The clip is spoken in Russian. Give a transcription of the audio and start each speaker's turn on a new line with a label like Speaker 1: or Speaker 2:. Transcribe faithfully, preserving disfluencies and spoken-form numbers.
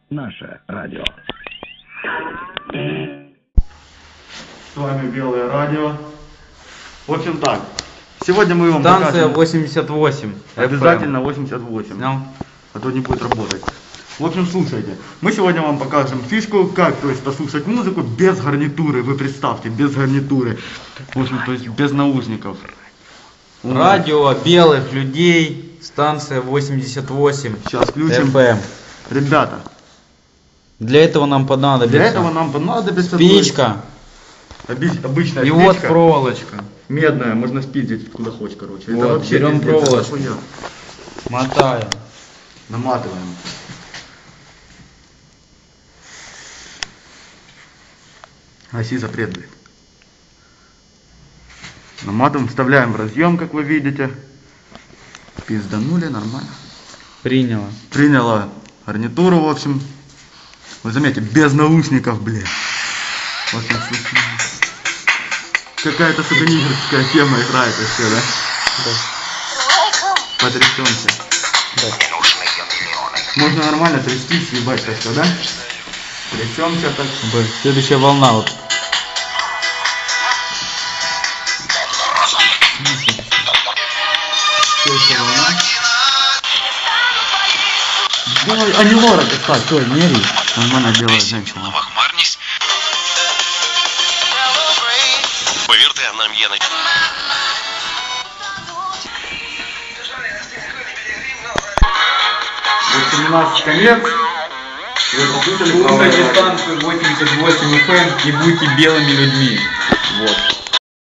Speaker 1: Наше радио.
Speaker 2: С вами Белое радио. В общем так, сегодня мы вам
Speaker 3: Станция
Speaker 2: покажем...
Speaker 3: восемьдесят восемь.
Speaker 2: Обязательно восемьдесят восемь.
Speaker 3: Снял.
Speaker 2: А то не будет работать. В общем, слушайте, мы сегодня вам покажем фишку, как, то есть, послушать музыку без гарнитуры. Вы представьте, без гарнитуры. В общем, то есть, без наушников.
Speaker 3: Радио белых людей. Станция восемьдесят восемь.
Speaker 2: Сейчас включим.
Speaker 3: эф эм.
Speaker 2: Ребята,
Speaker 3: Для этого нам понадобится
Speaker 2: для этого нам понадобится...
Speaker 3: спичка.
Speaker 2: Оби- обычная
Speaker 3: И
Speaker 2: спичка.
Speaker 3: вот проволочка.
Speaker 2: Медная, можно спиздить куда хочешь, короче.
Speaker 3: Вот,
Speaker 2: Это вообще
Speaker 3: берем
Speaker 2: пиздец, это
Speaker 3: проволочку.
Speaker 2: хуйня.
Speaker 3: Мотаем.
Speaker 2: Наматываем. Оси запрет, блядь. Наматываем, вставляем в разъем, как вы видите. Пизданули, нормально.
Speaker 3: Приняло.
Speaker 2: Приняла гарнитуру, в общем. Вы заметите, без наушников, блядь. В общем, какая-то сатаническая тема играет вообще, да?
Speaker 3: Да.
Speaker 2: Потрясемся.
Speaker 3: Да.
Speaker 2: Можно нормально трястись, ебать, так что, да? Трясемся так.
Speaker 3: Б. Следующая волна. Вот.
Speaker 2: Следующая волна. Давай, а не лора, так, стой, не ори. Нормально делает женщина.
Speaker 4: Повірте, нам є на...
Speaker 2: Вот у нас конец. Вы послушали
Speaker 3: Слушайте станцию восемьдесят восемь эф эм и будьте белыми людьми. Вот.